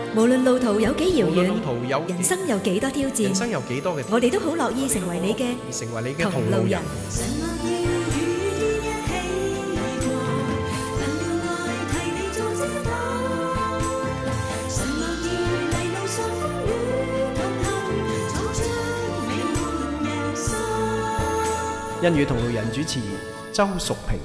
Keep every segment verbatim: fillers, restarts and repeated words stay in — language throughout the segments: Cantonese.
無論路途有幾遙無論遠， 路途有人生有幾多挑戰， 人生有幾多嘅， 我哋都好樂意成為你嘅成為你嘅同同路人路人。。 欣與同路人主持周淑萍。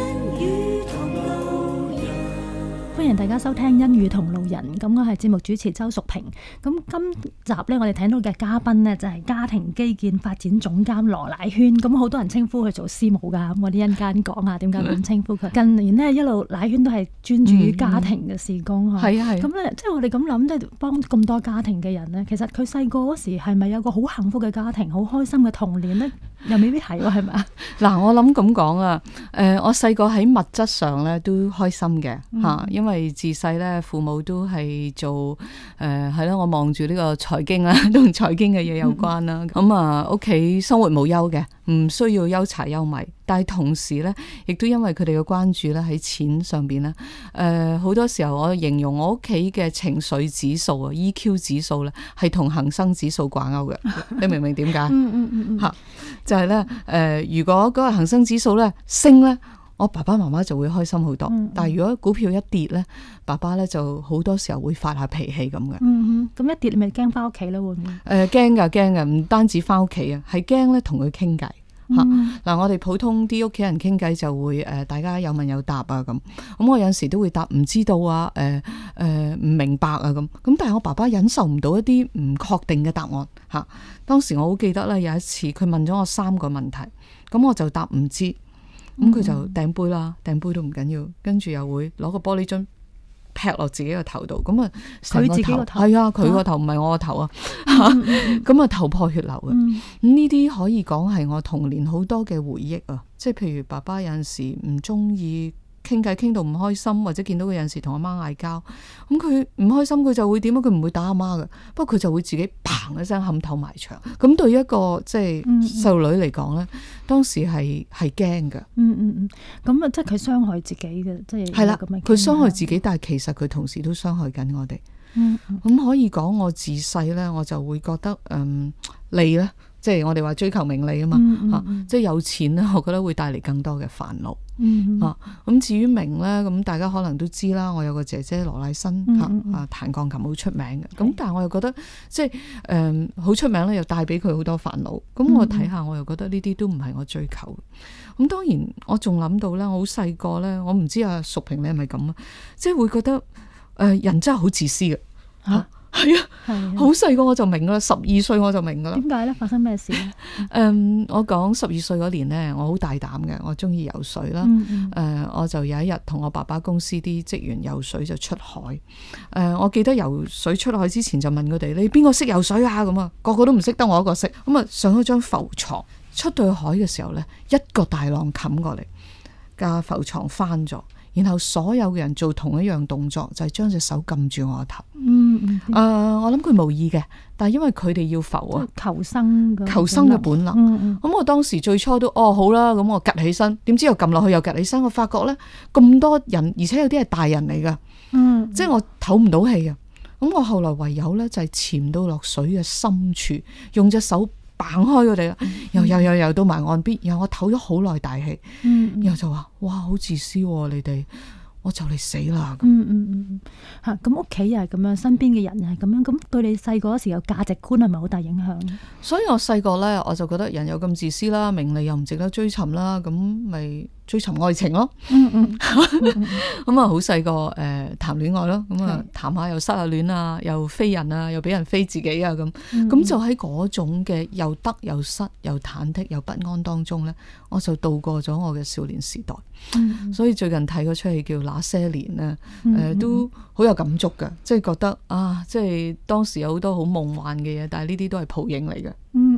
歡迎大家收聽《欣與同路人》，咁我係節目主持周淑萍。咁今集咧，我哋睇到嘅嘉賓呢，就係家庭基建發展總監羅乃萱。咁好多人稱呼佢做師母噶，咁我哋一陣間講下點解咁稱呼佢。近年呢，一路乃萱都係專注於家庭嘅事工嗬。係啊係。咁咧，即係我哋咁諗，即係幫咁多家庭嘅人呢，其實佢細個嗰時係咪有個好幸福嘅家庭，好開心嘅童年呢？又未必係喎，係咪啊？ 嗱，我諗咁講啊，誒，我細個喺物質上咧都開心嘅吓，嗯、因為自細咧父母都係做誒係啦，我望住呢個財經啦，同財經嘅嘢有關啦。咁啊、嗯，屋企生活無憂嘅，唔需要憂柴憂米，但係同時咧，亦都因為佢哋嘅關注咧喺錢上邊咧，誒、呃、好多時候我形容我屋企嘅情緒指數啊 E Q 指數咧係同恒生指數掛鈎嘅，你明唔明點解？嗯嗯嗯吓。就係咧，誒，如果嗰個恒生指數咧升咧，我爸爸媽媽就會開心好多。嗯嗯、但係如果股票一跌咧，爸爸咧就好多時候會發下脾氣咁嘅。嗯咁一跌你咪驚翻屋企咯，會唔會？ 誒、呃，驚噶驚噶，唔單止翻屋企啊，係驚咧同佢傾偈吓。嗱、嗯啊，我哋普通啲屋企人傾偈就會誒、呃，大家有問有答啊咁。咁我有陣時都會答唔知道啊，誒誒唔明白啊咁。咁但係我爸爸忍受唔到一啲唔確定嘅答案吓。啊當時我好記得咧，有一次佢問咗我三個問題，咁我就答唔知，咁佢就掟杯啦，掟杯都唔緊要，跟住又會攞個玻璃樽劈落自己個頭度，咁啊佢自己個頭係啊，佢個頭唔係我個頭啊，咁啊頭破血流嘅，咁呢啲可以講係我童年好多嘅回憶啊，即係譬如爸爸有陣時唔中意傾偈傾到唔開心，或者見到佢有陣時同阿媽嗌交，咁佢唔開心佢就會點啊？佢唔會打阿媽嘅，不過佢就會自己砰一聲冚頭埋牆。咁對於一個即係細路女嚟講咧，嗯、當時係係驚嘅。 嗯嗯嗯，咁啊，即係佢傷害自己嘅，即係係啦，佢傷害自己，但係其實佢同時都傷害緊我哋。嗯咁、嗯、可以講我自細咧，我就會覺得嗯利咧，即係我哋話追求名利啊嘛，嗯嗯啊、即係有錢咧，我覺得會帶嚟更多嘅煩惱。嗯啊，咁至於名咧，咁大家可能都知啦。我有個姐姐羅乃萱吓，啊彈鋼琴好出名嘅。咁、嗯、但係我又覺得即係誒好出名咧，又帶俾佢好多煩惱。咁我睇下，我又覺得呢啲都唔係我追求。咁當然我仲諗到咧，我好細個咧，我唔知阿淑萍你係咪咁啊？即係會覺得誒、呃、人真係好自私嘅吓。啊係啊，好細個我就明啦，十二歲我就明噶啦。 點解咧？發生咩事咧？ 誒，um, 我講十二歲嗰年咧，我好大膽嘅，我中意游水啦。誒、嗯嗯呃，我就有一日同我爸爸公司啲職員游水就出海。誒、呃，我記得游水出海之前就問佢哋：你邊個識游水啊？咁啊，個個都唔識，得我一個識。咁啊，上咗張浮床，出到去海嘅時候咧，一個大浪冚過嚟，架浮床翻咗。然後所有嘅人做同一樣動作，就係將隻手撳住我個頭。嗯嗯。誒、呃，我諗佢無意嘅，但係因為佢哋要浮啊， 求生嘅求生嘅本能。嗯嗯。咁我當時最初都哦好啦，咁我趌起身，點知又撳落去又趌起身，我發覺咧咁多人，而且有啲係大人嚟噶。嗯。即係我唞唔到氣啊！咁我後來唯有咧就係潛到落水嘅深處，用隻手掹開佢哋啦，又又又又到埋岸邊，然後我唞咗好耐大氣，嗯、然後就話：哇，好自私喎、啊、你哋，我就嚟死啦！ 嗯嗯嗯，嚇咁屋企又係咁樣，身邊嘅人又係咁樣，咁對你細個嗰時有價值觀係咪好大影響？ 所以我細個咧，我就覺得人有咁自私啦，名利又唔值得追尋啦，咁咪追尋愛情咯。嗯嗯，咁啊好細個誒談戀愛咯，咁啊談下又失下戀啊，又飛人啊，又俾人飛自己啊咁，咁、嗯、就喺嗰種嘅又得又失又忐忑又不安當中咧，我就度過咗我嘅少年時代。嗯、所以最近睇嗰出戲叫《那些年》咧，誒、呃、都好有感觸嘅，即係覺得啊，即係當時有好多好夢幻嘅嘢，但係呢啲都係泡影嚟嘅。嗯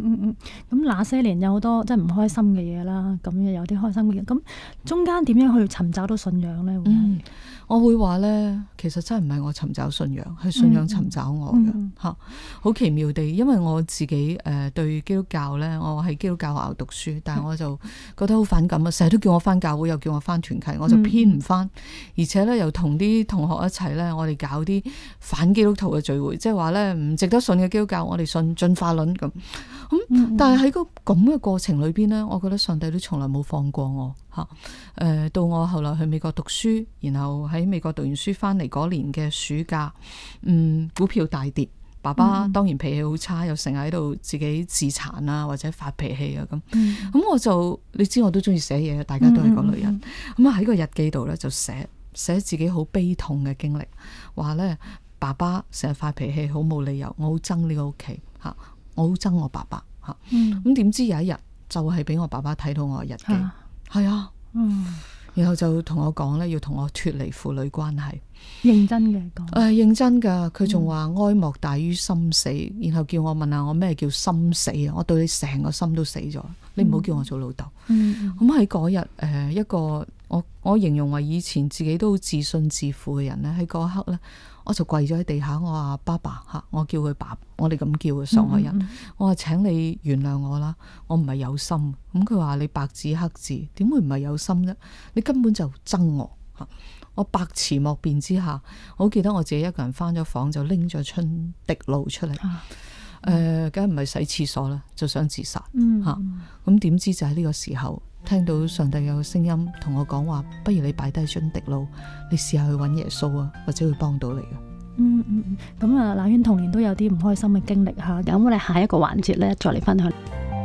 嗯嗯，咁那些年有好多即係唔開心嘅嘢啦，咁又有啲開心嘅嘢，咁中間點樣去尋找到信仰咧？會嗯，我會話咧，其實真係唔係我尋找信仰，係信仰尋找我嘅嚇。好奇妙地，因為我自己誒對基督教咧，我喺基督教學校讀書，但係我就覺得好反感啊！成日都叫我返教會，又叫我返團契，我就偏唔返，而且咧又同啲同學一齊咧，我哋搞啲反基督徒嘅聚會，即係話咧唔值得信嘅基督教，我哋信進化論咁。咁、嗯、但係喺個咁嘅過程裏邊咧，我覺得上帝都從來冇放過我嚇。誒、呃，到我後來去美國讀書，然後喺美國讀完書翻嚟嗰年嘅暑假，嗯，股票大跌，爸爸當然脾氣好差，又成日喺度自己自殘啊，或者發脾氣啊咁。咁、嗯、我就你知我都中意寫嘢，大家都係個女人。咁啊喺個日記度咧就寫寫自己好悲痛嘅經歷，話咧爸爸成日發脾氣，好冇理由，我好憎呢個屋企嚇。我好憎我爸爸吓，咁點、嗯、知有一日就係俾我爸爸睇到我嘅日記，係啊，啊嗯、然後就同我講咧，要同我脫離父女關係， 認真嘅講，誒、 呃、認真噶，佢仲話哀莫大於心死，嗯、然後叫我問下我咩叫心死啊？我對你成個心都死咗，你唔好叫我做老豆。咁喺嗰日誒一個我我形容為以前自己都好自信自負嘅人咧，喺嗰刻咧。我就跪咗喺地下，我話爸爸吓，我叫佢爸，我哋咁叫嘅上海人，嗯嗯、我話請你原諒我啦，我唔係有心。咁佢話你白紙黑字，點會唔係有心啫？你根本就憎我吓，我百詞莫辯之下，我好記得我自己一個人翻咗房就拎咗春滴露出嚟，誒、啊，梗係唔係洗廁所啦，就想自殺吓。咁點知就喺呢個時候。聽到上帝有個聲音同我講話，不如你擺低樽滴露，你試下去揾耶穌啊，或者會幫到你嘅。 嗯嗯嗯，咁啊，那軒童年都有啲唔開心嘅經歷吓，咁我哋下一個環節咧再嚟分享。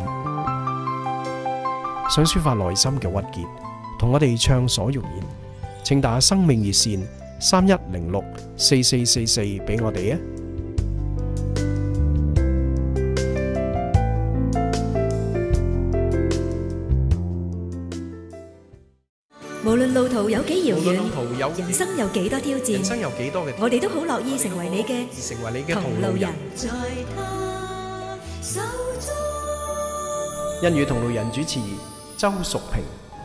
想抒發內心嘅鬱結，同我哋暢所欲言，請打生命熱線三一零六四四四四俾我哋啊！ 無論路途有幾遙無論遠， 路途有人生有幾多挑戰， 人生有幾多嘅， 我哋都好樂意成為你嘅成為你嘅同同路人。 路人。 恩與同路人主持周淑萍。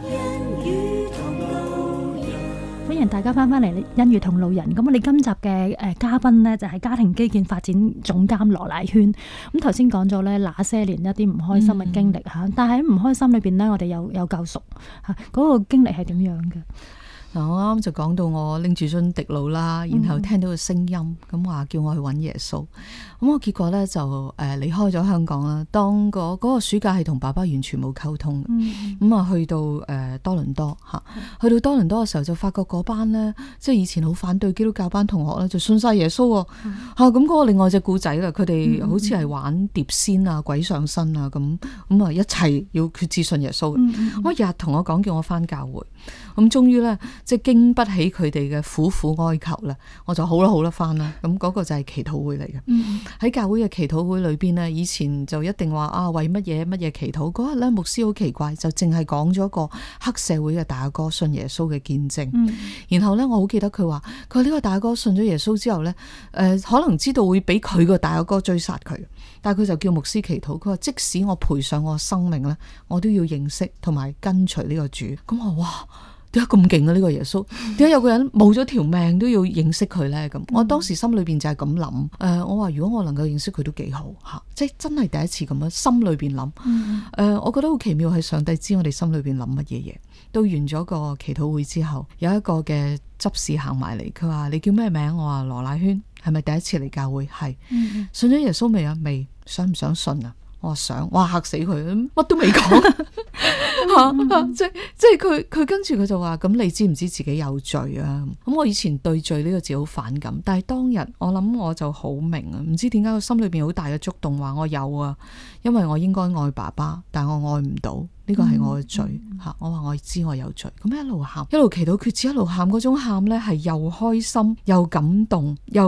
歡迎大家翻返嚟恩與同路人。咁我哋今集嘅誒嘉賓呢，就係家庭基建發展總監羅乃萱。咁頭先講咗咧那些年一啲唔開心嘅經歷嚇，嗯、但係喺唔開心裏邊呢，我哋有有救贖嚇，嗰個經歷係點樣嘅？ 嗱，我啱啱就講到我拎住樽滴露啦，然後聽到個聲音咁話叫我去揾耶穌，咁我結果咧就誒離開咗香港啦。當個嗰個暑假係同爸爸完全冇溝通嘅，咁啊、嗯、去到誒多倫多嚇，去到多倫多嘅時候就發覺嗰班咧，即係以前好反對基督教班同學咧，就信晒耶穌喎嚇。咁嗰個另外隻故仔啦，佢哋好似係玩碟仙啊、鬼上身啊咁，咁啊一齊要決志信耶穌。嗯嗯、我日日同我講叫我返教會，咁終於咧。即係經不起佢哋嘅苦苦哀求啦，我就好啦好啦翻啦。咁、那、嗰個就係祈禱會嚟嘅。喺、嗯、教會嘅祈禱會裏邊呢，以前就一定話啊為乜嘢乜嘢祈禱。嗰日咧牧師好奇怪，就淨係講咗個黑社會嘅大阿哥信耶穌嘅見證。嗯、然後咧我好記得佢話，佢話呢個大阿哥信咗耶穌之後咧，誒、呃、可能知道會俾佢個大阿哥追殺佢，但係佢就叫牧師祈禱。佢話即使我賠上我生命咧，我都要認識同埋跟隨呢個主。咁我哇！點解咁勁啊？呢個耶穌點解有個人冇咗條命都要認識佢呢？咁我當時心裏邊就係咁諗。誒、呃，我話如果我能夠認識佢都幾好吓，即係真係第一次咁樣心裏邊諗。誒、嗯呃，我覺得好奇妙係上帝知我哋心裏邊諗乜嘢嘢。到完咗個祈禱會之後，有一個嘅執事行埋嚟，佢話你叫咩名？我話羅乃萱，係咪第一次嚟教會？係，嗯、信咗耶穌未啊？未，想唔想信啊？我想，哇嚇死佢，乜都未講嚇，即即係佢佢跟住佢就話，咁你知唔知自己有罪啊？咁我以前對罪呢個字好反感，但係當日我諗我就好明啊，唔知點解我心裏邊好大嘅觸動，話我有啊，因為我應該愛爸爸，但我愛唔到，呢個係我嘅罪嚇。我話我知我有罪，咁一路喊，一路祈禱決志，一路喊，嗰種喊呢係又開心又感動又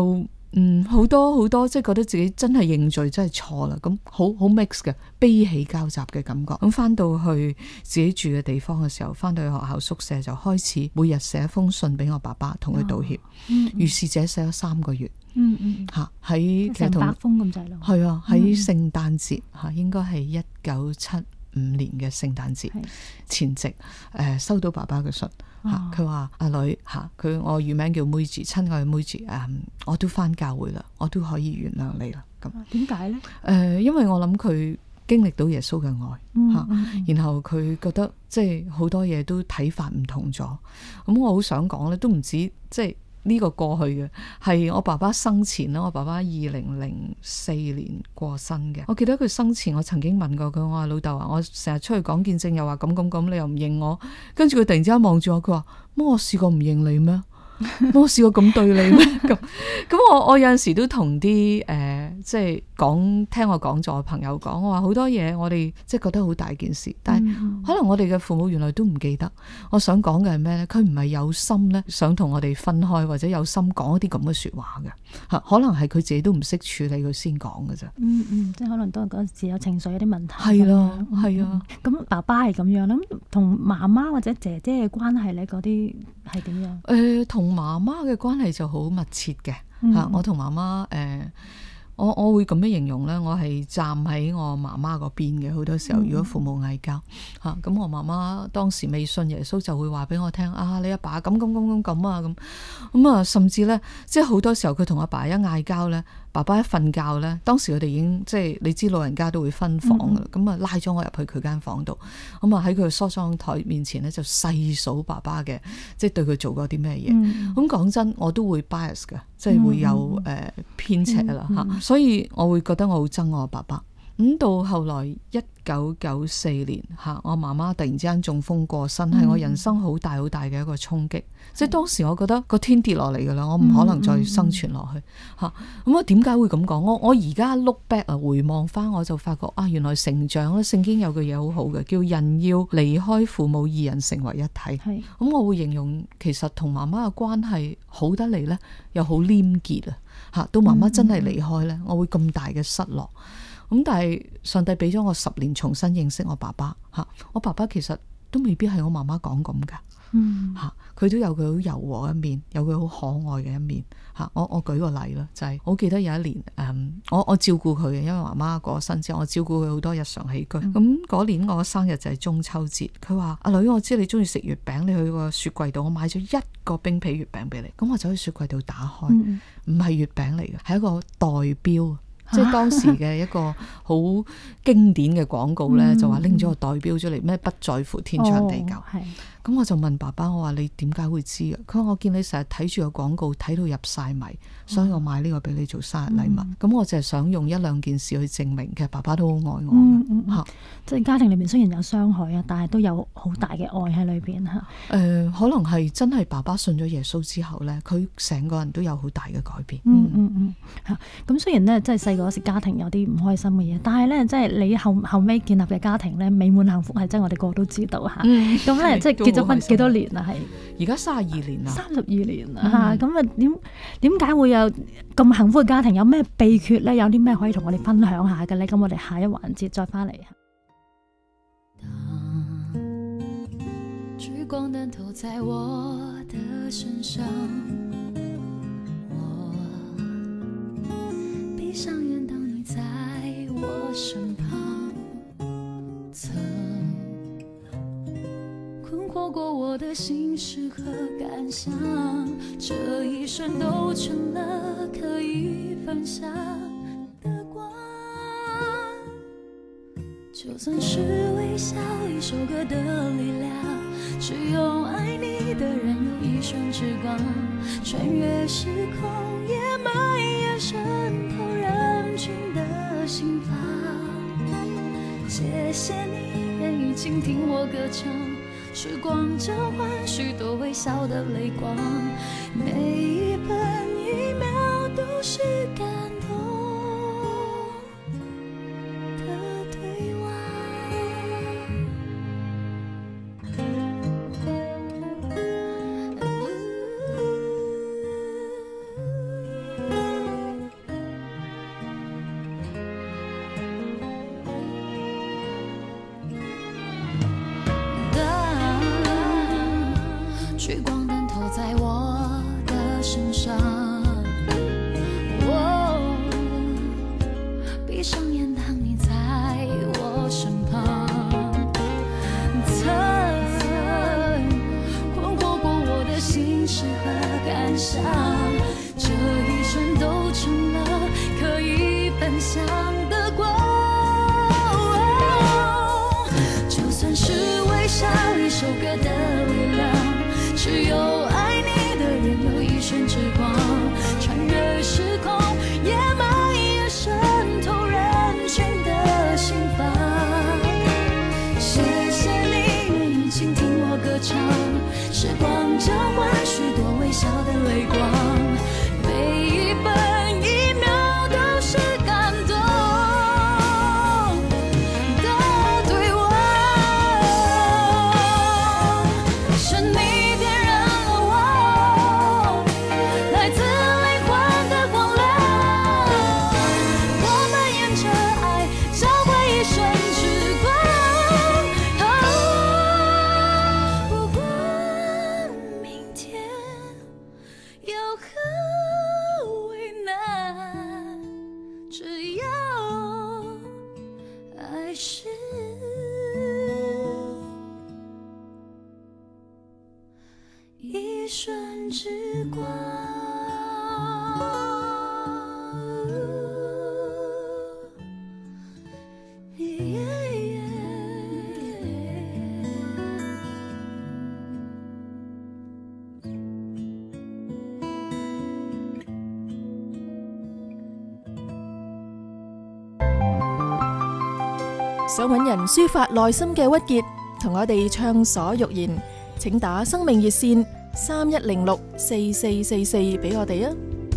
嗯，好多好多，即係覺得自己真係認罪，真係錯啦，咁好好 mix 嘅，悲喜交集嘅感覺。咁翻到去自己住嘅地方嘅時候，翻到去學校宿舍就開始每日寫封信俾我爸爸，同佢道歉。哦嗯嗯、如是者寫咗三個月。嗯嗯，吓喺成百封咁滯咯。 係啊，喺聖誕節吓，應該係一九七五年嘅聖誕節前夕，誒、呃、收到爸爸嘅信。佢話阿女吓，佢我乳名叫妹子，親愛嘅妹子，誒、嗯，我都翻教會啦，我都可以原諒你啦。咁點解呢？誒、 呃，因為我諗佢經歷到耶穌嘅愛吓、 嗯嗯， 然後佢覺得即係好多嘢都睇法唔同咗。咁我好想講咧，都唔止即係呢個過去嘅，係我爸爸生前啦。我爸爸二零零四年過身嘅。我記得佢生前，我曾經問過佢，我話老豆啊，我成日出去講見證，又話咁咁咁，你又唔認我。跟住佢突然之間望住我，佢話：乜我試過唔認你咩？我試過咁對你咩？咁咁我我有陣時都同啲誒，即係講聽我講座嘅朋友講，我話好多嘢我哋即係覺得好大件事，但係可能我哋嘅父母原來都唔記得。我想講嘅係咩咧？佢唔係有心咧，想同我哋分開，或者有心講一啲咁嘅說話嘅吓，可能係佢自己都唔識處理，佢先講嘅啫。嗯嗯，即係可能都係嗰陣時有情緒有啲問題。 係咯，係啊。咁、 嗯、爸爸係咁樣啦，咁同媽媽或者姐姐嘅關係咧，嗰啲係點樣？誒、 呃，同媽媽嘅關係就好密切嘅吓、嗯，我同媽媽誒，我我會咁樣形容咧，我係站喺我媽媽嗰邊嘅。好多時候，如果父母嗌交吓，咁、嗯、我媽媽當時未信耶穌，就會話俾我聽啊，你阿爸咁咁咁咁咁啊咁，咁啊，甚至咧，即係好多時候佢同阿爸一嗌交咧，爸爸一瞓覺咧，當時佢哋已經即係你知老人家都會分房噶啦，咁啊拉咗我入去佢間房度，咁啊喺佢嘅梳妝台面前咧就細數爸爸嘅，即係對佢做過啲咩嘢。咁講真，我都會 bias 嘅，即係會有誒偏斜啦吓，所以我會覺得我好憎我爸爸。咁到後來一九九四年吓，我媽媽突然之間中風過身，係、嗯、我人生好大好大嘅一個衝擊。即係當時我覺得個天跌落嚟噶啦，我唔可能再生存落去吓。咁、嗯、我點解會咁講？我我而家 look back 啊，回望翻我就發覺啊，原來成長咧，聖經有句嘢好好嘅，叫人要離開父母，二人成為一體。係咁，我會形容其實同媽媽嘅關係好得嚟咧，又好黏結啊吓。到媽媽真係離開咧、嗯，我會咁大嘅失落。咁但係上帝俾咗我十年重新認識我爸爸吓，我爸爸其實都未必係我媽媽講咁噶吓，佢、嗯、都有佢好柔和一面，有佢好可愛嘅一面吓。我我舉個例啦，就係、是、我記得有一年誒、嗯，我我照顧佢嘅，因為媽媽過身之後，我照顧佢好多日常起居。咁、嗯、嗰年我嘅生日就係中秋節，佢話阿女，我知你中意食月餅，你去個雪櫃度，我買咗一個冰皮月餅俾你。咁我就喺雪櫃度打開，唔、嗯、係月餅嚟嘅，係一個代標。即係當時嘅一個好經典嘅廣告咧、嗯，就話拎咗個代表出嚟，咩不在乎天長地久。咁、哦、我就問爸爸，我話你點解會知啊？佢話我見你成日睇住個廣告睇到入晒迷，所以我買呢個俾你做生日禮物。咁、嗯、我就係想用一兩件事去證明，其實爸爸都好愛我。嗯嗯嗯、 即係家庭裏面雖然有傷害啊，但係都有好大嘅愛喺裏邊吓。誒、 呃，可能係真係爸爸信咗耶穌之後咧，佢成個人都有好大嘅改變。 嗯嗯嗯，吓、嗯、咁雖然咧，即係細嗰時家庭有啲唔開心嘅嘢，但係咧，即係你後後尾建立嘅家庭咧，美滿幸福係真係我哋個個都知道吓。咁、嗯、咧，即係結咗婚幾多年啦？係而家三十二年啦， 三十二年啦吓。咁啊，點點解會有咁幸福嘅家庭？有咩秘訣咧？有啲咩可以同我哋分享下嘅咧？咁我哋下一環節再翻嚟。聚光燈投在我的身上，我閉上眼，當你在我身旁，曾困惑過我的心事和感想，這一瞬都成了可以分享的光。就算是微笑一首歌的力量，只有愛你的人有一瞬之光，穿越時空也蔓延滲透人群的心房。謝謝你願意傾聽我歌唱，時光交換許多微笑的淚光，每一分一秒都是感動的對望。 想的光。就算是微笑一首歌的力量，只有爱你的人有一线之光，穿越时空，野蛮也渗透人群的心房。谢谢你愿意倾听我歌唱，时光交换许多微小的泪光，每一分一秒都是感动的对望。是你点燃了我来自灵魂的光亮，我们沿着爱交汇一生之光。啊，不管明天有何为难，只要爱是一瞬之光。 想揾人抒發內心嘅鬱結，同我哋暢所欲言，請打生命熱線三一零六四四四四俾我哋啊！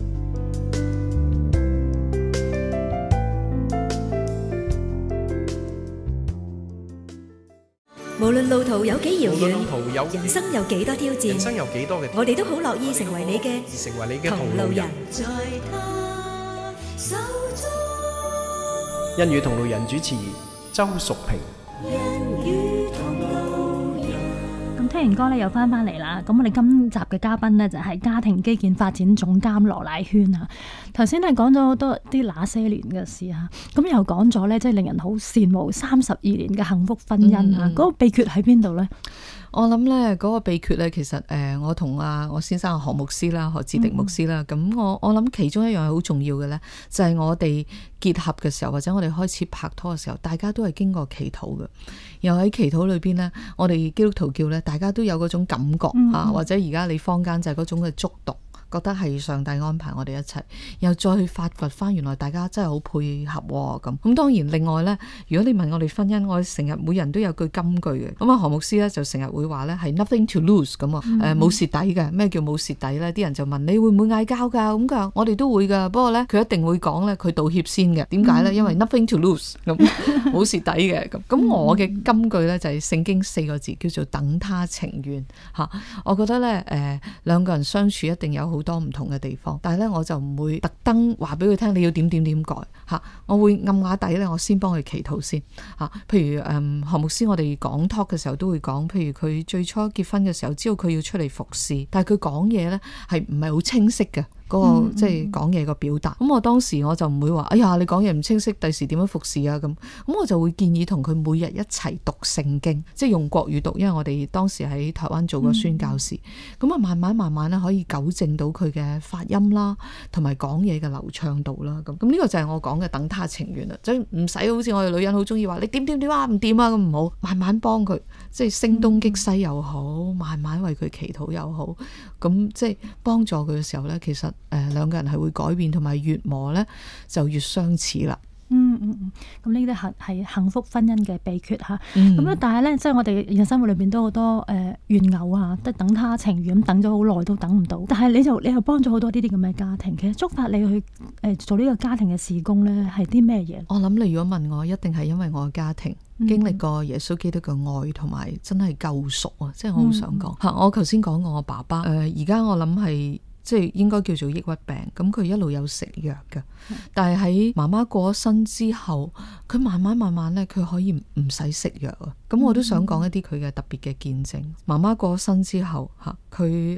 無論路途有幾遙無論路遠， 途有人生有幾多挑人戰， 生有幾多嘅， 我哋都好樂意成為你嘅而成為你嘅同路人同路人。。 在他手中， 恩語同路人主持周淑萍。 人與同路人。 咁聽完歌咧，又翻翻嚟啦。咁我哋今集嘅嘉賓呢，就係家庭基建發展總監羅乃萱啊。頭先係講咗好多啲那些年嘅事啊，咁又講咗咧，即係令人好羨慕三十二年嘅幸福婚姻啊。嗰、 嗯個秘訣喺邊度咧？ 我諗咧嗰個秘訣咧，其實誒、呃，我同啊我先生何牧師啦，何志迪牧師啦，咁、嗯、我我諗其中一樣係好重要嘅咧，就係、是、我哋結合嘅時候，或者我哋開始拍拖嘅時候，大家都係經過祈禱嘅，又喺祈禱裏邊咧，我哋基督徒教咧，大家都有嗰種感覺、 嗯、 啊，或者而家你坊間就係嗰種嘅觸動。覺得係上帝安排我哋一齊，又再去發掘翻原來大家真係好配合喎咁。咁當然另外呢，如果你問我哋婚姻，我成日每人都有句金句嘅。咁啊何牧師呢，就成日會話呢係 nothing to lose 咁啊，誒冇蝕底嘅。咩叫冇蝕底呢？啲人就問你會唔會嗌交㗎？咁佢話我哋都會㗎，不過呢，佢一定會講呢，佢道歉先嘅。點解呢？因為 nothing to lose 咁冇蝕底嘅咁。咁我嘅金句呢，就係聖經四個字叫做等他情願嚇。我覺得呢，誒、呃、兩個人相處一定有好好多唔同嘅地方，但係咧我就唔會特登話俾佢聽你要點點點改嚇，我會暗啞底咧，我先幫佢祈禱先嚇。譬如誒何牧師，我哋講 talk 嘅時候都會講，譬如佢最初結婚嘅時候，知道佢要出嚟服侍，但係佢講嘢咧係唔係好清晰嘅。嗰、那個即係講嘢個表達，咁我當時我就唔會話，哎呀你講嘢唔清晰，第時點樣服侍啊咁，咁我就會建議同佢每日一齊讀聖經，即係用國語讀，因為我哋當時喺台灣做過宣教士，咁啊、嗯、慢慢慢慢咧可以糾正到佢嘅發音啦，同埋講嘢嘅流暢度啦，咁咁呢個就係我講嘅等他情願啦，即係唔使好似我哋女人好中意話你點點點啊唔掂啊咁，唔好，慢慢幫佢，即係聲東擊西又好，慢慢為佢祈禱又好，咁即係幫助佢嘅時候咧，其實誒兩個人係會改變，同埋越磨咧就越相似啦。 嗯嗯嗯，咁呢啲係係幸福婚姻嘅秘訣嚇。 嗯咁咧，但係咧，即係我哋現實生活裏邊都好多誒怨偶啊，即係等他情願咁等咗好耐都等唔到。但係你就你又幫咗好多呢啲咁嘅家庭，其實觸發你去誒做呢個家庭嘅事工咧，係啲咩嘢？ 我諗你如果問我，一定係因為我嘅家庭經歷過耶穌基督嘅愛，同埋真係救贖啊！即係我好想講嚇、嗯。我頭先講過我爸爸誒，而家我諗係。即係應該叫做抑鬱病，咁佢一路有食藥嘅，嗯、但係喺媽媽過咗身之後，佢慢慢慢慢咧，佢可以唔使食藥啊。咁我都想講一啲佢嘅特別嘅見證。媽媽過咗身之後，嚇佢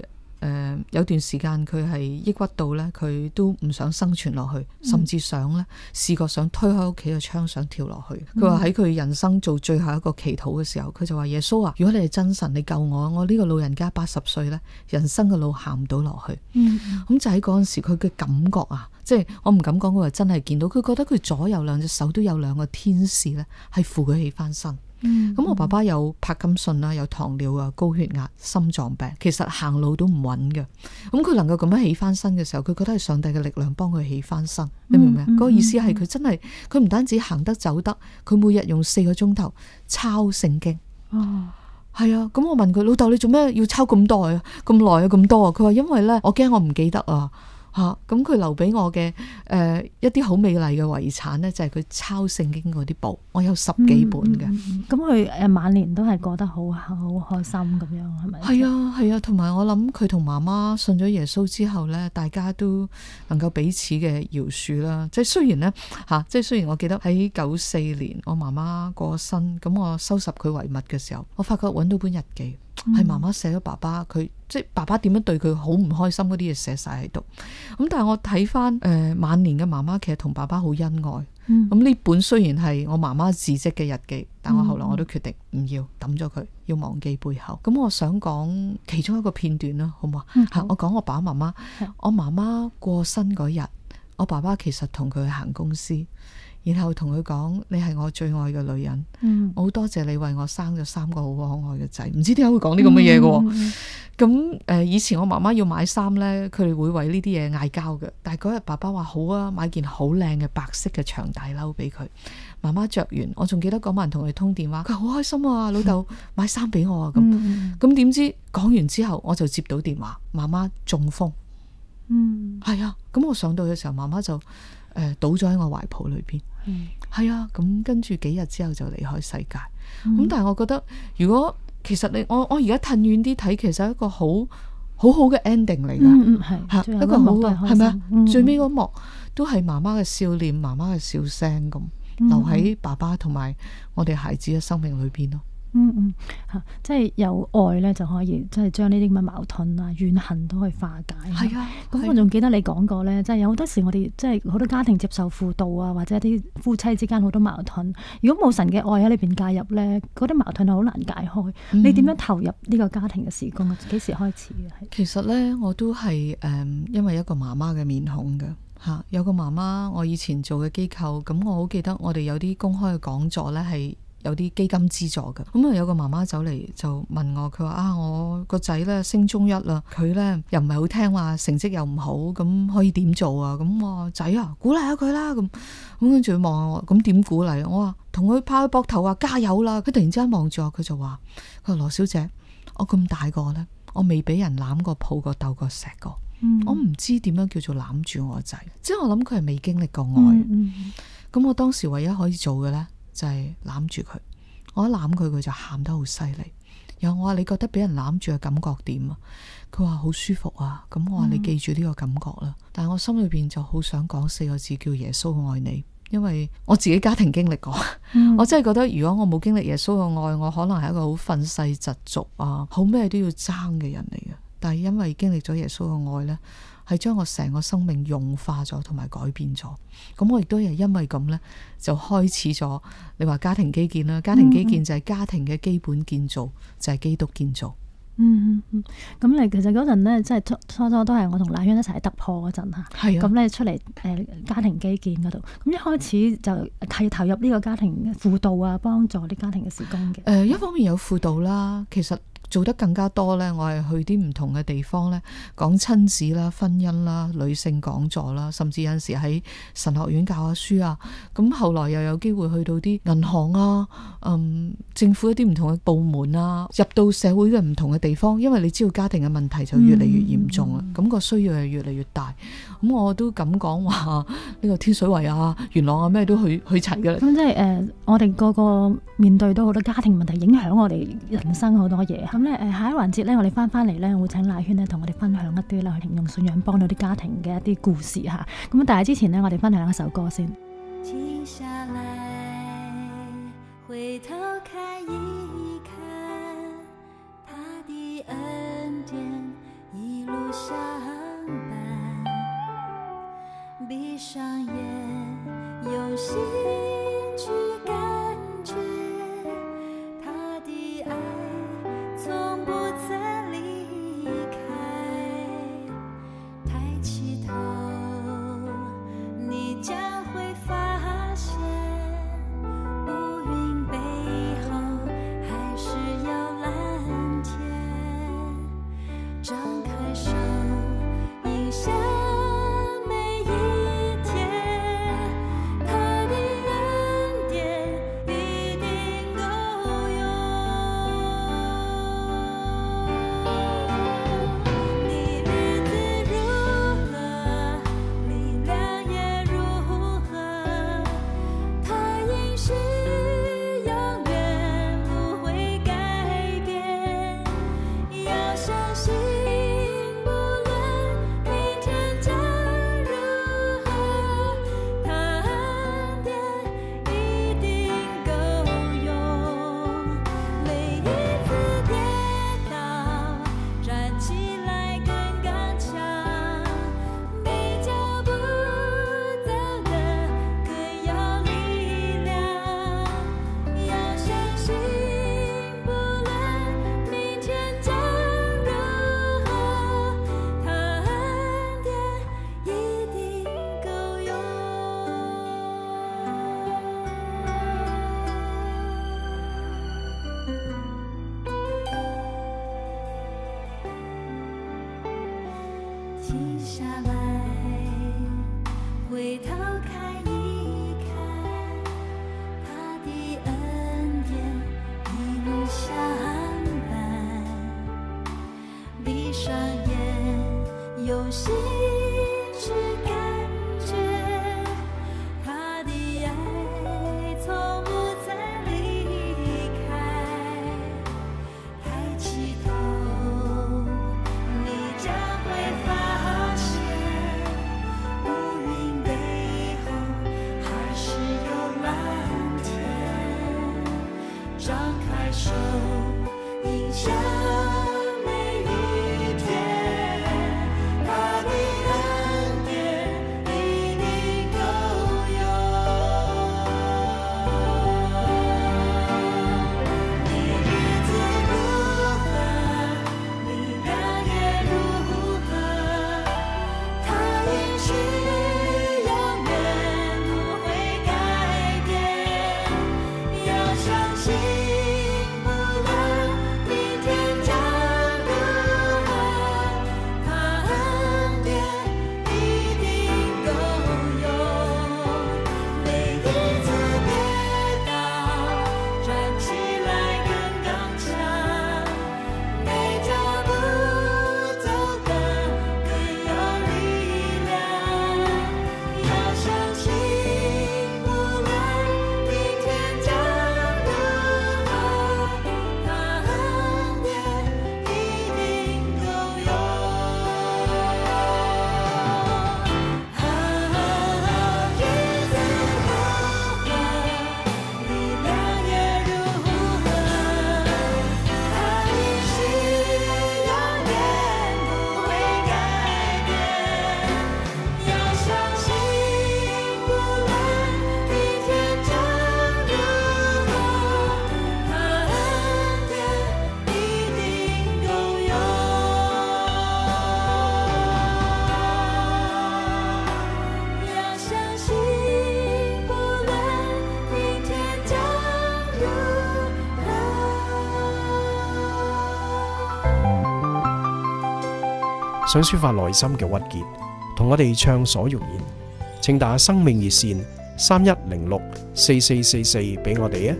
呃、有段時間佢係抑鬱到呢，佢都唔想生存落去，甚至想呢試過想推開屋企嘅窗想跳落去。佢話喺佢人生做最後一個祈禱嘅時候，佢就話耶穌啊，如果你係真神，你救我，我呢個老人家八十歲呢，人生嘅路行唔到落去。咁、嗯、就喺嗰陣時佢嘅感覺啊，即係我唔敢講佢話真係見到，佢覺得佢左右兩隻手都有兩個天使呢，係扶佢起翻身。咁、嗯、我爸爸有柏金遜啦，有糖尿啊，高血壓、心臟病，其實行路都唔穩嘅。咁佢能夠咁樣起翻身嘅時候，佢覺得係上帝嘅力量幫佢起翻身。你明唔明啊？嗰、嗯嗯、個意思係佢真係，佢唔單止行得走得，佢每日用四個鐘頭抄聖經。哦，係啊。咁我問佢老豆，你做咩要抄咁多啊？咁耐啊？咁多啊？佢話因為呢，我驚我唔記得啊。吓，咁佢留俾我嘅誒、呃、一啲好美麗嘅遺產呢，就係佢抄聖經嗰啲簿，我有十幾本嘅。 咁佢誒晚年都係過得好好開心咁樣，係咪？ 係啊係啊，同埋我諗佢同媽媽信咗耶穌之後呢，大家都能夠彼此嘅饒恕啦。即係雖然呢，吓、啊，即係雖然我記得喺九四年我媽媽過身，咁我收拾佢遺物嘅時候，我發覺揾到本日記。係媽媽寫咗爸爸，佢即係爸爸點樣對佢好唔開心嗰啲嘢寫晒喺度。咁但係我睇翻誒晚年嘅媽媽，其實同爸爸好恩愛。咁呢、嗯、本雖然係我媽媽自織嘅日記，但我後來我都決定唔要抌咗佢，要忘記背後。咁我想講其中一個片段啦，好唔好啊？嗯、好我講我爸爸媽媽，是我媽媽過身嗰日，我爸爸其實同佢去行公司。然後同佢講，你係我最愛嘅女人，嗯、我好多謝你為我生咗三個好可愛嘅仔。唔知點解會講啲咁嘅嘢嘅。咁誒、嗯呃，以前我媽媽要買衫呢，佢哋會為呢啲嘢嗌交嘅。但係嗰日爸爸話好啊，買件好靚嘅白色嘅長大褸俾佢。媽媽着完，我仲記得嗰晚同佢通電話，佢好開心啊，老豆買衫俾我啊咁。咁點、嗯、知講完之後，我就接到電話，媽媽中風。嗯，係啊。咁我上到嘅時候，媽媽就誒、呃、倒咗喺我懷抱裏邊。嗯，係啊，咁跟住幾日之後就離開世界。咁、嗯、但係我覺得，如果其實你我我而家褪遠啲睇，其實係一個好好好嘅 ending 嚟噶。嗯嗯，係，係一個好係咪啊？最尾嗰幕都係媽媽嘅笑臉，媽媽嘅笑聲咁，留喺爸爸同埋我哋孩子嘅生命裏邊咯。 嗯嗯，吓、嗯，即係有愛咧，就可以即係將呢啲咁嘅矛盾啊、怨恨都可以化解。係啊，咁我仲記得你講過咧，即係有好多時我哋即係好多家庭接受輔導啊，或者啲夫妻之間好多矛盾，如果冇神嘅愛喺裏邊介入咧，嗰啲矛盾係好難解開。嗯、你點樣投入呢個家庭嘅時光啊？幾時開始嘅？ 其實咧，我都係誒、嗯，因為一個媽媽嘅面孔嘅吓，有個媽媽，我以前做嘅機構，咁我好記得我哋有啲公開嘅講座咧係。有啲基金資助嘅，咁啊有個媽媽走嚟就問我，佢話啊我個仔咧升中一啦，佢咧又唔係好聽話，成績又唔好，咁可以點做啊？咁我仔啊，鼓勵下佢啦，咁咁跟住佢望下我，咁點鼓勵？我話同佢拍佢膊頭話加油啦！佢突然之間望住我，佢就話：佢話羅小姐，我咁大個咧，我未俾人攬過、抱過、鬥過、錫過，嗯、我唔知點樣叫做攬住我個仔，即係我諗佢係未經歷過愛。咁、嗯嗯、我當時唯一可以做嘅咧。就係攬住佢，我一攬佢，佢就喊得好犀利。然後我話你覺得俾人攬住嘅感覺點啊？佢話好舒服啊。咁我話你記住呢個感覺啦。嗯、但係我心裏邊就好想講四個字叫耶穌愛你，因為我自己家庭經歷過，嗯、我真係覺得如果我冇經歷耶穌嘅愛，我可能係一個好憤世嫉俗啊，好咩都要爭嘅人嚟嘅。但係因為經歷咗耶穌嘅愛呢，係將我成個生命融化咗，同埋改變咗。咁我亦都係因為咁呢，就開始咗。你話家庭基建啦，家庭基建就係家庭嘅基本建造，嗯、就係基督建造。 嗯嗯嗯。咁你其實嗰陣呢，即係初初初都係我同乃萱一齊突破嗰陣吓。係啊。咁你出嚟誒家庭基建嗰度，咁一開始就係投入呢個家庭輔導啊，幫助啲家庭嘅事工嘅。誒、 呃，一方面有輔導啦，其實。做得更加多呢，我係去啲唔同嘅地方呢，講親子啦、婚姻啦、女性講座啦，甚至有陣時喺神學院教下書啊。咁後來又有機會去到啲銀行啊、嗯、政府一啲唔同嘅部門啊，入到社會嘅唔同嘅地方，因為你知道家庭嘅問題就越嚟越嚴重啊，咁、嗯、個需要係越嚟越大。咁我都咁講話，呢個天水圍啊、元朗啊咩都去去齊㗎啦。 咁即係誒，我哋個個面對到好多家庭問題，影響我哋人生好多嘢。咁咧誒，下一環節咧，我哋翻翻嚟咧，我會請乃萱咧同我哋分享一啲咧，用信仰幫到啲家庭嘅一啲故事嚇。咁但係之前咧，我哋分享一首歌先。 停下來，回頭看一看，他的恩典一路闭上眼，用心去感觉他的爱从不曾离开。抬起头，你将会发现乌云背后还是有蓝天。张开手，迎向每一天，他的恩典一定够用。你日子如何，力量也如何，他应许永远不会改变。要相信，不论明天将如何，他恩典一定够用。每一次跌倒，站起来更刚强，每脚步走得更有力量。要相信，不论明天将如何，他恩典一定够用。停下来，回头看一看，他的恩典一路相伴。闭上眼，用心去感觉他的爱从不曾离开。抬起头，你将会发现乌云背后还是有蓝天。张开手，迎向每一天，他的恩典一定够用。你日子如何，力量也如何，他应许永远不会改变。要相信，不论明天将如何，他恩典一定够用。每一次跌倒，站起来更刚强，每脚步走得更有力量。要相信，不论明天将如何，他恩典一定够用。日子如何，力量也如何，他应许永远不会改变。要相信，不论明天将如何，他恩典一定够用。要相信，不论明天将如何。 想抒發內心嘅鬱結，同我哋暢所欲言，請打生命熱線三一零六四四四四俾我哋啊！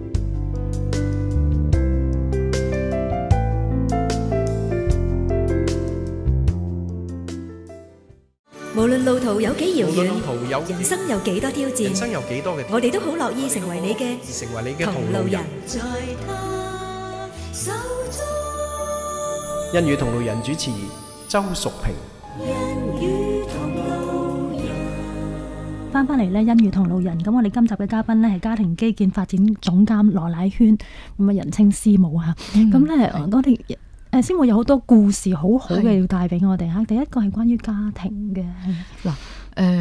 無論路途有幾遙無論遠， 途有人生有幾多挑人戰， 生有幾多嘅， 我哋都好樂意成為你嘅成為你嘅同同路人路人。。 在他手中， 恩語同路人主持周淑平。 人與同路人。 翻返嚟咧，恩語同路人。咁我哋今集嘅嘉賓呢係家庭基建發展總監羅乃萱，咁啊人稱師母嚇。咁咧、嗯、我哋誒師母有好多故事好好嘅要帶俾我哋嚇。第一個係關於家庭嘅。 嗱。誒、呃，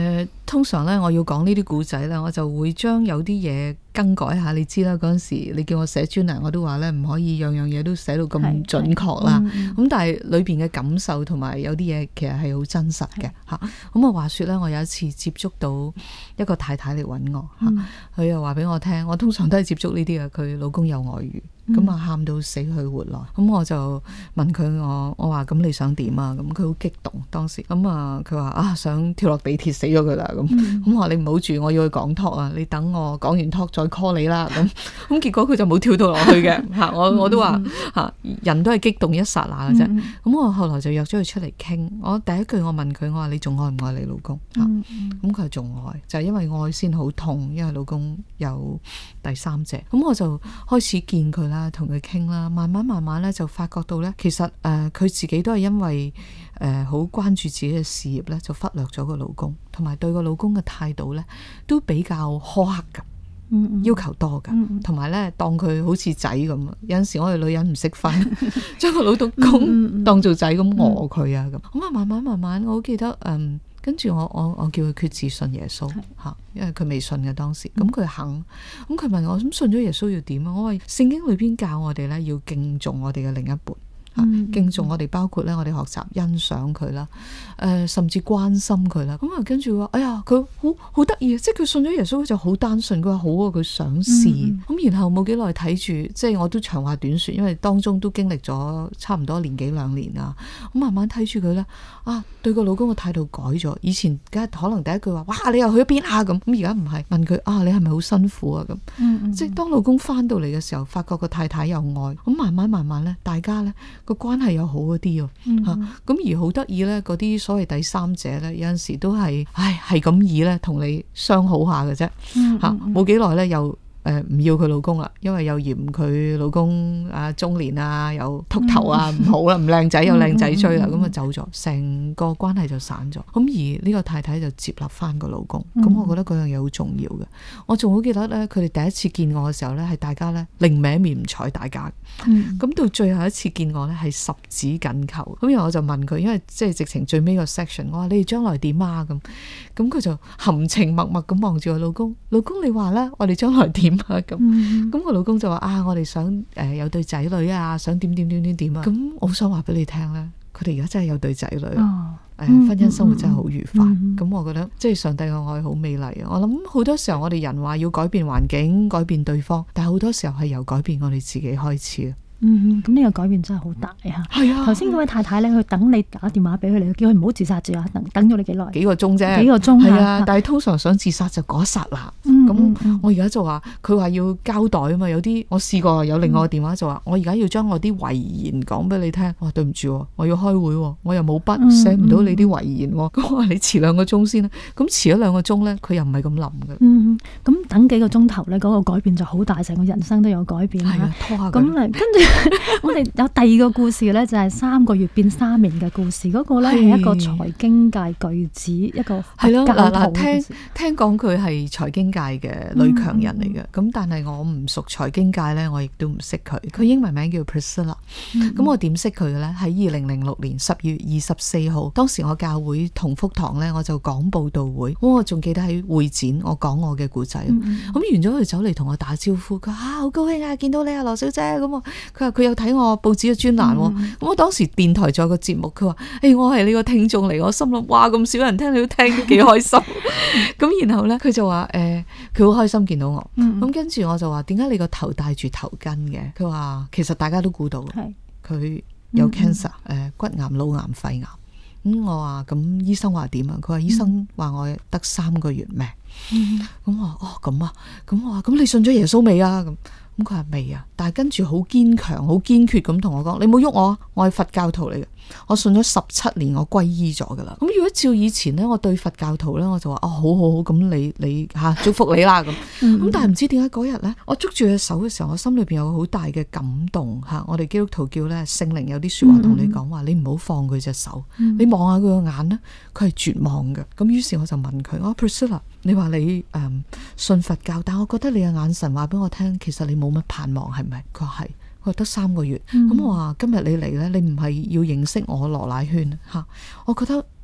通常咧，我要講呢啲故仔咧，我就會將有啲嘢更改下。你知啦，嗰陣時你叫我寫專欄，我都話咧唔可以樣樣嘢都寫到咁準確啦。咁、嗯、但係裏邊嘅感受同埋有啲嘢其實係好真實嘅嚇。咁啊話説咧，我有一次接觸到一個太太嚟揾我嚇，佢、嗯、又話俾我聽，我通常都係接觸呢啲嘅，佢老公有外遇。咁啊，喊到死去活來，咁我就問佢，我我話咁你想點啊？咁佢好激動當時，咁啊佢話啊想跳落地鐵死咗佢啦咁，咁我話你唔好住，我要去講 talk 啊，你等我講完 talk 再 call 你啦咁，咁結果佢就冇跳到落去嘅嚇，我我都話嚇人都係激動一剎那嘅啫，咁我後來就約咗佢出嚟傾，我第一句我問佢，我話你仲愛唔愛你老公嚇？咁佢仲愛，就係因為愛先好痛，因為老公有第三者，咁我就開始見佢啦。同佢傾啦，慢慢慢慢咧就發覺到咧，其實誒佢、呃、自己都係因為誒好、呃、關注自己嘅事業咧，就忽略咗個老公，同埋對個老公嘅態度咧都比較苛刻噶，嗯嗯要求多噶，同埋咧當佢好似仔咁啊！有陣時我哋女人唔識分，將個老公當做仔咁餓佢啊咁。咁啊慢慢慢慢，我好記得嗯。跟住我我我叫佢決志信耶穌嚇，因為佢未信嘅當時，咁佢肯，咁佢問我咁信咗耶穌要點啊？我話聖經裏邊教我哋咧要敬重我哋嘅另一半。嗯、敬重我哋，包括咧我哋學習欣賞佢啦，誒、呃、甚至關心佢啦。咁啊跟住話，哎呀佢好好得意啊！即係佢信咗耶穌就好單純。佢話好啊，佢想試。咁、嗯、然後冇幾耐睇住，即係我都長話短説，因為當中都經歷咗差唔多年幾兩年啊。咁慢慢睇住佢咧，啊對個老公嘅態度改咗。以前梗係可能第一句話，哇你又去咗邊啊咁。咁而家唔係問佢啊，你係咪好辛苦啊咁。嗯嗯即係當老公翻到嚟嘅時候，發覺個太太有愛。咁慢慢慢慢咧，大家咧。個關係又好嗰啲喎，嚇咁而好得意咧，嗰啲所謂第三者咧，有陣時都係，唉係咁意咧，同你相好下嘅啫，嚇冇幾耐咧又。誒唔、呃、要佢老公啦，因為又嫌佢老公啊中年啊，又禿頭啊，唔好啦，唔靚仔又靚仔追啦，咁啊走咗，成個關係就散咗。咁而呢個太太就接納翻個老公，咁、嗯、我覺得嗰樣嘢好重要嘅。我仲好記得咧，佢哋第一次見我嘅時候咧，係大家咧另歪面唔睬大家。咁、嗯、到最後一次見我咧，係十指緊扣。咁然後我就問佢，因為即係直情最尾個 section，我話你哋將來點啊？咁咁佢就含情脈脈咁望住我老公，老公你話咧，我哋將來點？咁咁我老公就話啊，我哋想誒、呃、有對仔女啊，想點點點點點啊。咁我想話俾你聽咧，佢哋而家真係有對仔女，誒、哦呃、婚姻生活真係好愉快。咁、嗯嗯、我覺得即係上帝嘅愛好美麗啊！我諗好多時候我哋人話要改變環境、改變對方，但係好多時候係由改變我哋自己開始啊。 嗯，咁呢個改變真係好大嚇。係啊，頭先嗰位太太咧，佢等你打電話俾佢嚟，叫佢唔好自殺住啊！等等咗你幾耐？幾個鐘啫，幾個鐘係啊。但係通常想自殺就嗰一剎那。咁我而家就話，佢話要交代啊嘛。有啲我試過有另外個電話就話，我而家要將我啲遺言講俾你聽。哇，對唔住，我要開會，我又冇筆寫唔到你啲遺言。咁我話你遲兩個鐘先啦。咁遲咗兩個鐘咧，佢又唔係咁諗嘅。嗯，咁等幾個鐘頭咧，嗰個改變就好大，成個人生都有改變啦。係啊，拖下佢。咁啊，跟住。我哋有第二個故事咧，就係三個月變三年嘅故事。嗰、那個咧係一個財經界巨子，一個佛教徒。嗱嗱，聽聽講佢係財經界嘅女強人嚟嘅。咁、嗯、但係我唔熟財經界咧，我亦都唔識佢。佢英文名叫 Priscilla。咁、嗯、我點識佢嘅咧？喺二零零六年十月二十四號，當時我教會同福堂咧，我就講佈道會。咁我仲記得喺會展，我講我嘅故仔。咁、嗯、完咗佢走嚟同我打招呼，佢話啊好高興啊，見到你啊羅小姐。咁啊，佢話佢有睇我報紙嘅專欄，咁、嗯、我當時電台仲有個節目，佢話誒我係你個聽眾嚟，我心諗哇咁少人聽，你都聽都幾開心。咁然後咧佢就話誒佢好開心見到我，咁、嗯、跟住我就話點解你個頭戴住頭巾嘅？佢話其實大家都估到佢有 cancer，誒、嗯呃、骨癌、腦癌、肺癌。咁、嗯、我話咁醫生話點啊？佢話醫生話我得三個月命。咁、嗯、我話哦咁啊，咁我話咁你信咗耶穌未啊？咁咁佢話未啊，但係跟住好堅強、好堅決咁同我講：你冇喐我，我係佛教徒嚟嘅，我信咗十七年，我皈依咗噶啦。咁如果照以前咧，我對佛教徒咧，我就話：哦，好好好，咁你你吓、啊、祝福你啦咁。咁、嗯、但係唔知點解嗰日咧，我捉住佢手嘅時候，我心裏邊有好大嘅感動吓。我哋基督徒叫咧聖靈有啲說話同你講話，嗯、你唔好放佢隻手，嗯、你望下佢個眼咧，佢係絕望嘅。咁於是我就問佢：我 Priscilla，你話你誒、嗯、信佛教，但我覺得你嘅眼神話俾我聽，其實你冇乜盼望，係咪？佢話係，佢話得三個月。咁、嗯、我話今日你嚟咧，你唔係要認識我羅乃萱吓，我覺得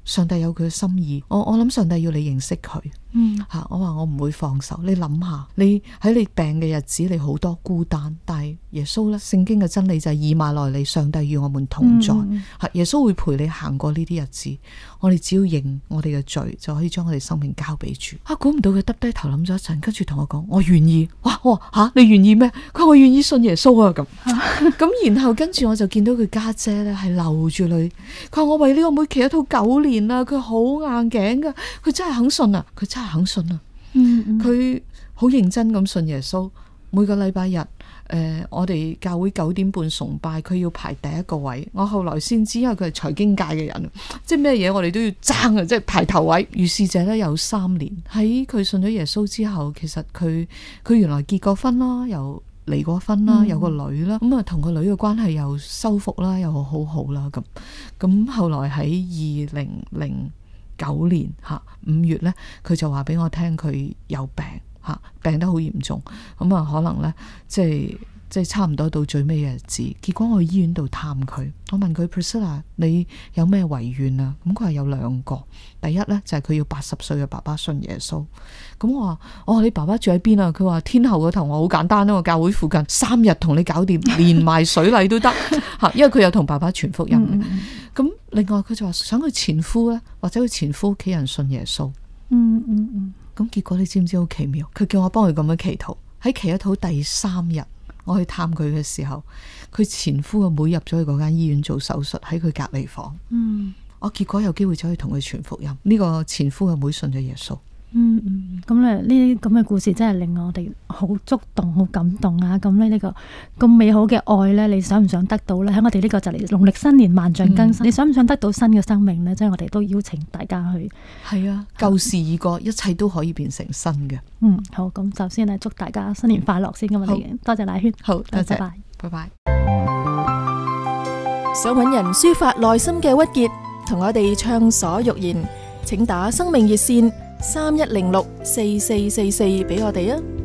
上帝有佢嘅心意，我我諗上帝要你認識佢。 嗯吓，我話我唔會放手。你諗下，你喺你病嘅日子，你好多孤單，但係耶穌咧，聖經嘅真理就係以馬內利，上帝與我們同在。 嗯吓，耶穌會陪你行過呢啲日子。我哋只要認我哋嘅罪，就可以將我哋生命交俾主。啊，估唔到佢耷低頭諗咗一陣，跟住同我講：我願意。哇，我話吓，你願意咩？佢話我願意信耶穌啊咁。咁然後跟住我就見到佢家姐咧係流住淚。佢話我為呢個妹祈禱九年啦，佢好硬頸噶，佢真係肯信啊，佢真係肯信啊。 嗯佢好認真咁信耶穌。每個禮拜日，誒、呃，我哋教會九點半崇拜，佢要排第一個位。我後來先知，因為佢係財經界嘅人，即係咩嘢我哋都要爭啊，即係排頭位。於是者咧有三年喺佢信咗耶穌之後，其實佢佢原來結過婚啦，又離過婚啦，有個女啦，咁啊同個女嘅關係又修復啦，又好好啦咁。咁後來喺二零零九年吓五月咧，佢就話俾我聽佢有病。病得好嚴重，咁啊可能呢，即係即係差唔多到最尾嘅日子。結果我去醫院度探佢，我問佢 Priscilla， 你有咩遺願啊？咁佢話有兩個，第一呢，就係、是、佢要八十歲嘅爸爸信耶穌。咁我話哦，你爸爸住喺邊啊？佢話天后嗰頭。我好簡單啦，我教會附近，三日同你搞掂，連埋水禮都得吓。因為佢有同爸爸傳福音嘅。咁、嗯、另外佢就話想佢前夫呢，或者佢前夫屋企人信耶穌。 嗯嗯嗯。 咁結果你知唔知好奇妙？佢叫我幫佢咁樣祈禱。喺祈禱第三日，我去探佢嘅時候，佢前夫嘅妹入咗去嗰間醫院做手術，喺佢隔離房。嗯，我結果有機會走去同佢傳福音。呢、這個前夫嘅妹信咗耶穌。 嗯嗯，咁咧呢啲咁嘅故事真係令我哋好觸動、好感動啊！咁咧呢個咁美好嘅愛咧，你想唔想得到咧？喺我哋呢個就嚟農曆新年萬象更新，嗯、你想唔想得到新嘅生命咧？即係我哋都邀請大家去。係啊，舊事已過，一切都可以變成新嘅。嗯，好，咁首先咧，祝大家新年快樂先咁啊！你多謝乃萱，好，多謝，拜拜，拜拜。 想搵人抒發內心嘅鬱結，同我哋暢所欲言，請打生命熱線三一零六四四四四俾我哋啊！